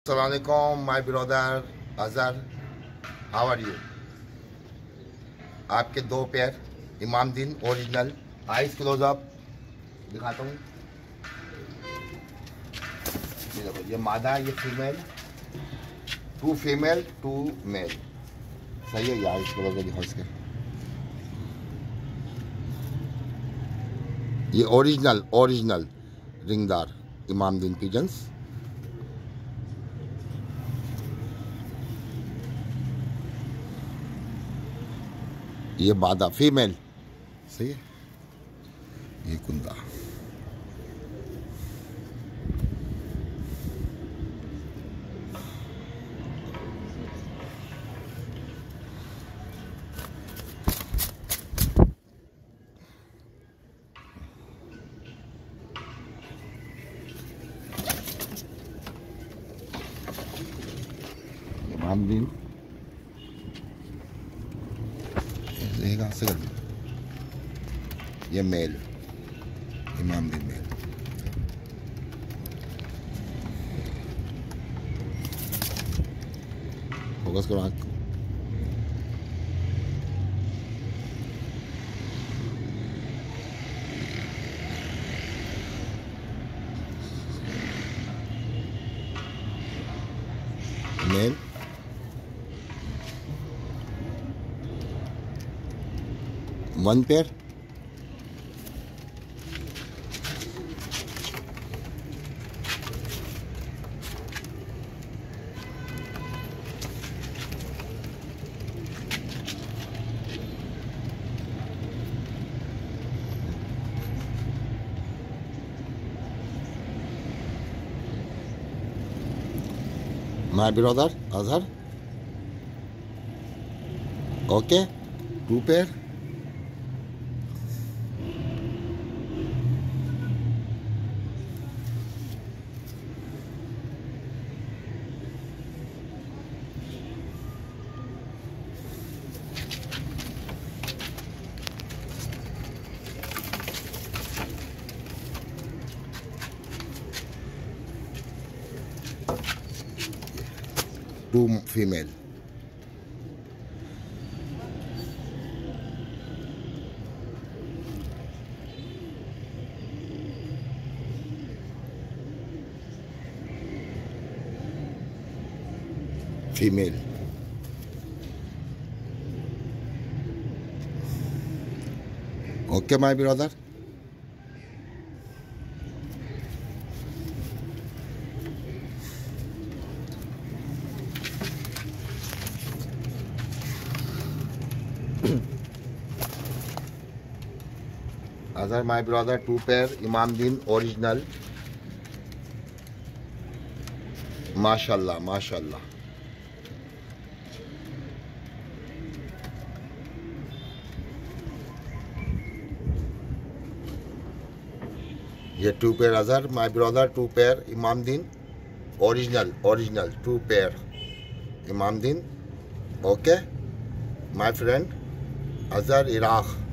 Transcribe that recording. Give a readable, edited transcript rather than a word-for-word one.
Assalamualaikum, my brother Azhar. How are you? आपके दो pair इमाम दीन ओरिजिनल, आइस क्लोज अप दिखाता हूँ। ये देखो, ये मादा, ये female, two female two male. सही है, ये आइस क्लोज अप दिखाओ इसके। ये ओरिजिनल रिंगदार इमाम दीन पिजन्स। ये मादा फीमेल, सही है। ये कुंदा, इमाम दीन ये मेल, इमाम दीन मेल। फोकस करो आँख। Male, one pair, my brother Azhar. Okay, two pair. Two female. Female. Okay, my brother. Azhar, my brother, two pair Imam Deen original. माशाल्लाह माशाल्लाह। ये two pair Azhar, my brother, two pair Imam Deen original two pair Imam Deen. Okay, my friend Azhar, Iraq.